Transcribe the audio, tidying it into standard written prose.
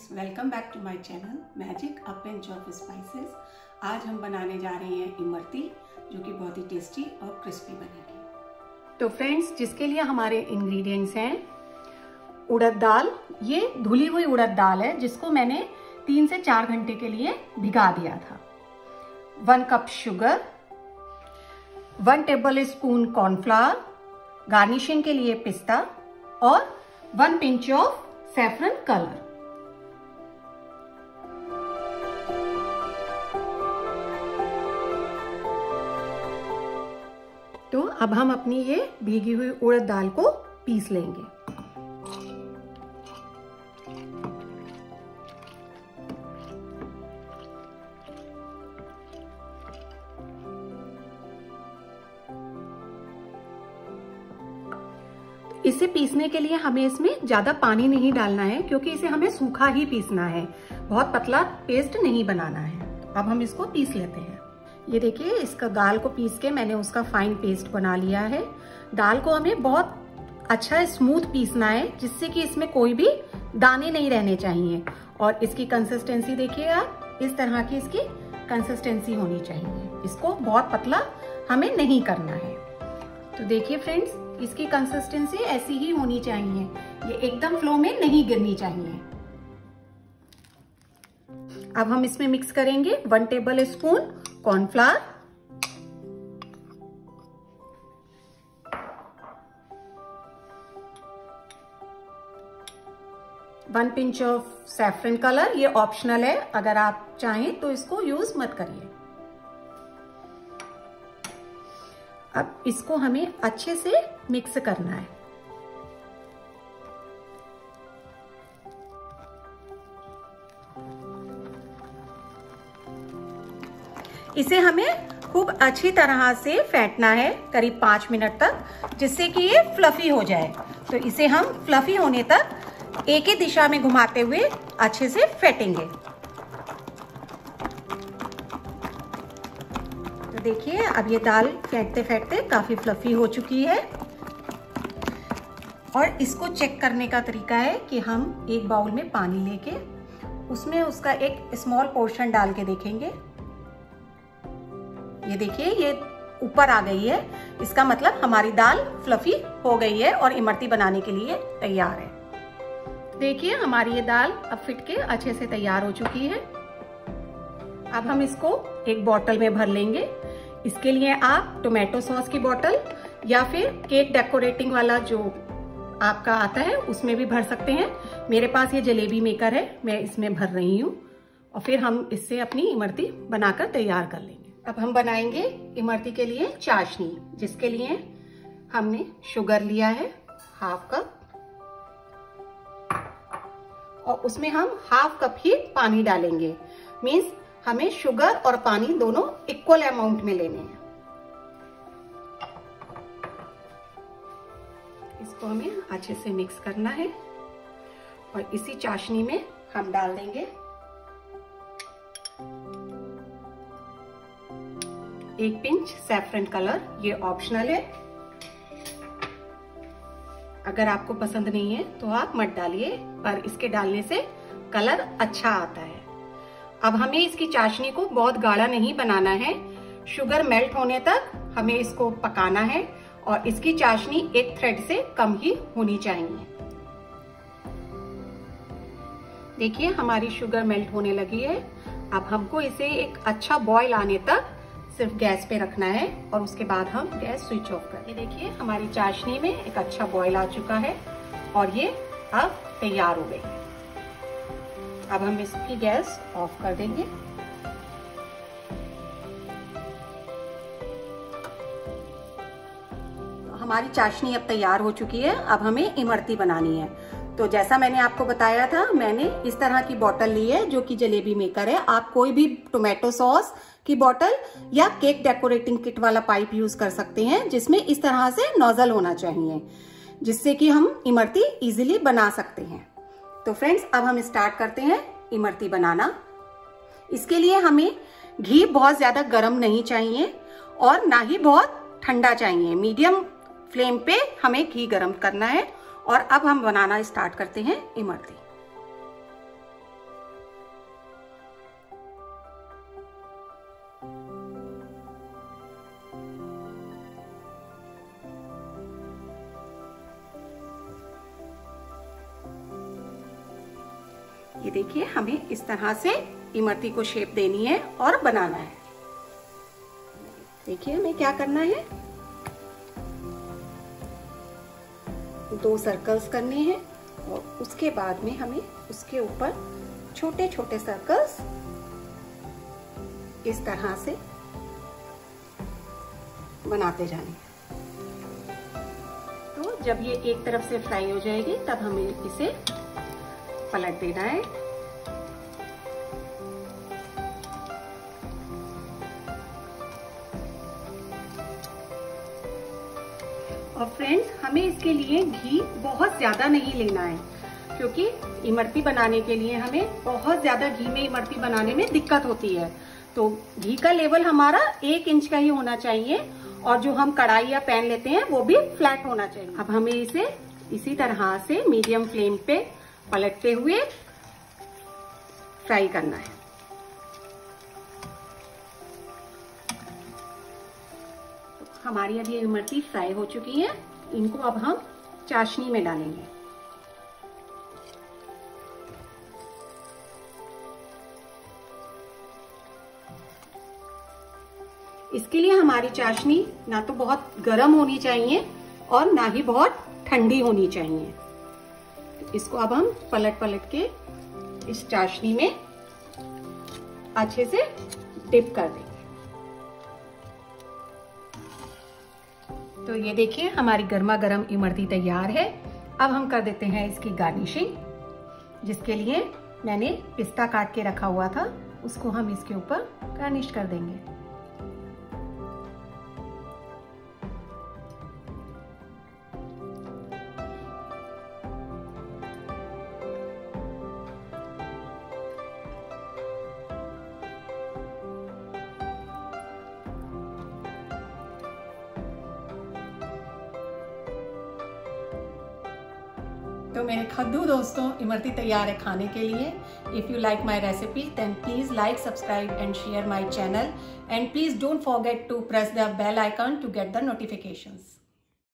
Friends, welcome back to my channel Magic a Pinch of Spices. आज हम बनाने जा रहे हैं इमरती, जो कि बहुत ही टेस्टी और क्रिस्पी बनेगी। तो फ्रेंड्स, जिसके लिए हमारे इंग्रेडिएंट्स हैं उड़द दाल। ये धुली हुई उड़द दाल है जिसको मैंने 3 से 4 घंटे के लिए भिगा दिया था। 1 cup sugar, 1 tablespoon cornflour, garnishing के लिए पिस्ता और 1 पिंच ऑफ सैफरन कलर। तो अब हम अपनी ये भीगी हुई उड़द दाल को पीस लेंगे। इसे पीसने के लिए हमें इसमें ज्यादा पानी नहीं डालना है, क्योंकि इसे हमें सूखा ही पीसना है, बहुत पतला पेस्ट नहीं बनाना है। तो अब हम इसको पीस लेते हैं। ये देखिए, इसका दाल को पीस के मैंने उसका फाइन पेस्ट बना लिया है। दाल को हमें बहुत अच्छा स्मूथ पीसना है, जिससे कि इसमें कोई भी दाने नहीं रहने चाहिए। और इसकी कंसिस्टेंसी देखिए आप, इस तरह की इसकी कंसिस्टेंसी होनी चाहिए। इसको बहुत पतला हमें नहीं करना है। तो देखिए फ्रेंड्स, इसकी कंसिस्टेंसी ऐसी ही होनी चाहिए, ये एकदम फ्लो में नहीं गिरनी चाहिए। अब हम इसमें मिक्स करेंगे 1 tablespoon cornflour, 1 pinch of saffron colour. ये ऑप्शनल है, अगर आप चाहें तो इसको यूज मत करिए। अब इसको हमें अच्छे से मिक्स करना है। इसे हमें खूब अच्छी तरह से फेंटना है, करीब 5 मिनट तक, जिससे कि ये फ्लफी हो जाए। तो इसे हम फ्लफी होने तक एक ही दिशा में घुमाते हुए अच्छे से फेंटेंगे। तो देखिए, अब ये दाल फेंटते फेंटते काफी फ्लफी हो चुकी है। और इसको चेक करने का तरीका है कि हम एक बाउल में पानी लेके उसमें उसका एक स्मॉल पोर्शन डाल के देखेंगे। ये देखिए, ये ऊपर आ गई है, इसका मतलब हमारी दाल फ्लफी हो गई है और इमरती बनाने के लिए तैयार है। देखिए, हमारी ये दाल अब फिट के अच्छे से तैयार हो चुकी है। अब हम इसको एक बॉटल में भर लेंगे। इसके लिए आप टोमेटो सॉस की बॉटल या फिर केक डेकोरेटिंग वाला जो आपका आता है उसमें भी भर सकते हैं। मेरे पास ये जलेबी मेकर है, मैं इसमें भर रही हूँ। और फिर हम इससे अपनी इमरती बनाकर तैयार कर लेंगे। अब हम बनाएंगे इमरती के लिए चाशनी, जिसके लिए हमने शुगर लिया है 1/2 कप, और उसमें हम 1/2 कप ही पानी डालेंगे। मीन्स हमें शुगर और पानी दोनों इक्वल अमाउंट में लेने हैं। इसको हमें अच्छे से मिक्स करना है और इसी चाशनी में हम डाल देंगे 1 पिंच सैफरन कलर। ये ऑप्शनल है, अगर आपको पसंद नहीं है तो आप मत डालिए, पर इसके डालने से कलर अच्छा आता है। अब हमें इसकी चाशनी को बहुत गाढ़ा नहीं बनाना है, शुगर मेल्ट होने तक हमें इसको पकाना है और इसकी चाशनी एक थ्रेड से कम ही होनी चाहिए। देखिए, हमारी शुगर मेल्ट होने लगी है। अब हमको इसे एक अच्छा बॉईल आने तक सिर्फ गैस पे रखना है और उसके बाद हम गैस स्विच ऑफ कर। ये देखिए, हमारी चाशनी में एक अच्छा बॉईल आ चुका है और ये अब तैयार हो गई है। अब हम इसकी गैस ऑफ कर देंगे। हमारी चाशनी अब तैयार हो चुकी है। अब हमें इमरती बनानी है। तो जैसा मैंने आपको बताया था, मैंने इस तरह की बोतल ली है जो कि जलेबी मेकर है। आप कोई भी टोमेटो सॉस की बोतल या केक डेकोरेटिंग किट वाला पाइप यूज कर सकते हैं, जिसमें इस तरह से नोजल होना चाहिए, जिससे कि हम इमरती इजीली बना सकते हैं। तो फ्रेंड्स, अब हम स्टार्ट करते हैं इमरती बनाना। इसके लिए हमें घी बहुत ज्यादा गर्म नहीं चाहिए और ना ही बहुत ठंडा चाहिए। मीडियम फ्लेम पे हमें घी गर्म करना है। और अब हम बनाना स्टार्ट करते हैं इमरती। ये देखिए, हमें इस तरह से इमरती को शेप देनी है और बनाना है। देखिए हमें क्या करना है, 2 सर्कल्स करने हैं और उसके बाद में हमें उसके ऊपर छोटे छोटे सर्कल्स इस तरह से बनाते जाने हैं। तो जब ये एक तरफ से फ्राई हो जाएगी तब हमें इसे पलट देना है। और फ्रेंड्स, हमें इसके लिए घी बहुत ज्यादा नहीं लेना है, क्योंकि इमरती बनाने के लिए हमें बहुत ज्यादा घी में इमरती बनाने में दिक्कत होती है। तो घी का लेवल हमारा 1 इंच का ही होना चाहिए और जो हम कढ़ाई या पैन लेते हैं वो भी फ्लैट होना चाहिए। अब हमें इसे इसी तरह से मीडियम फ्लेम पे पलटते हुए फ्राई करना है। हमारी अब ये इमरती फ्राई हो चुकी है। इनको अब हम चाशनी में डालेंगे। इसके लिए हमारी चाशनी ना तो बहुत गर्म होनी चाहिए और ना ही बहुत ठंडी होनी चाहिए। तो इसको अब हम पलट पलट के इस चाशनी में अच्छे से डिप कर देंगे। तो ये देखिए, हमारी गर्मा गर्म इमरती तैयार है। अब हम कर देते हैं इसकी गार्निशिंग, जिसके लिए मैंने पिस्ता काट के रखा हुआ था, उसको हम इसके ऊपर गार्निश कर देंगे। तो मेरे खद्दू दोस्तों, इमरती तैयार है खाने के लिए। If you like my recipe then please like, subscribe and share my channel, and please don't forget to press the bell icon to get the notifications.